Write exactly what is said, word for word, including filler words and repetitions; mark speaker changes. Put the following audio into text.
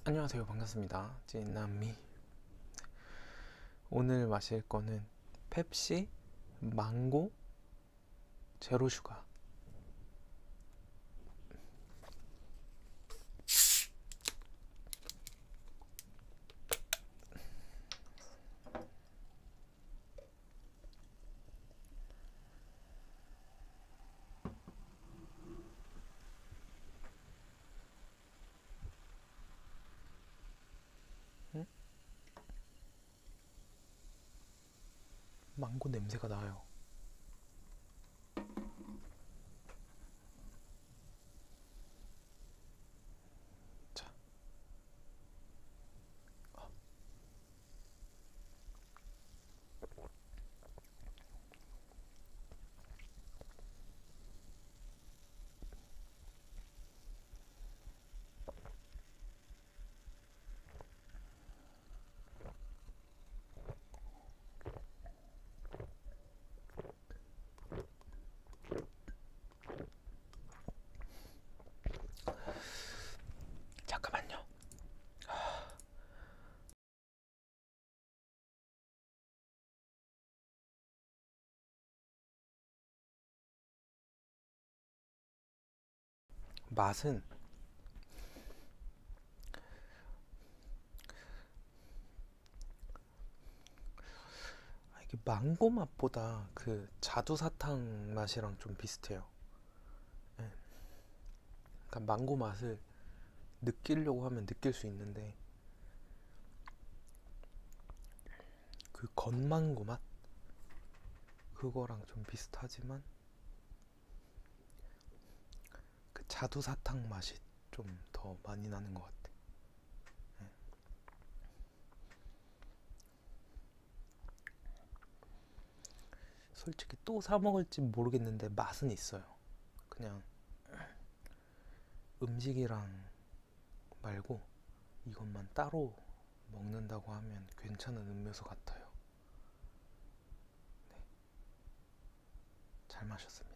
Speaker 1: 안녕하세요. 반갑습니다. 찐남미. 오늘 마실 거는 펩시 망고 제로 슈가. 응? 망고 냄새가 나요. 자, 잠깐만요. 맛은 아, 이게 망고 맛보다 그 자두사탕 맛이랑 좀 비슷해요. 예. 그러니까 망고 맛을 느끼려고 하면 느낄 수 있는데 그 건망고 맛 그거랑 좀 비슷하지만 그 자두사탕 맛이 좀 더 많이 나는 것 같아. 솔직히 또 사 먹을지 모르겠는데 맛은 있어요. 그냥 음식이랑 말고 이것만 따로 먹는다고 하면 괜찮은 음료수 같아요. 네, 잘 마셨습니다.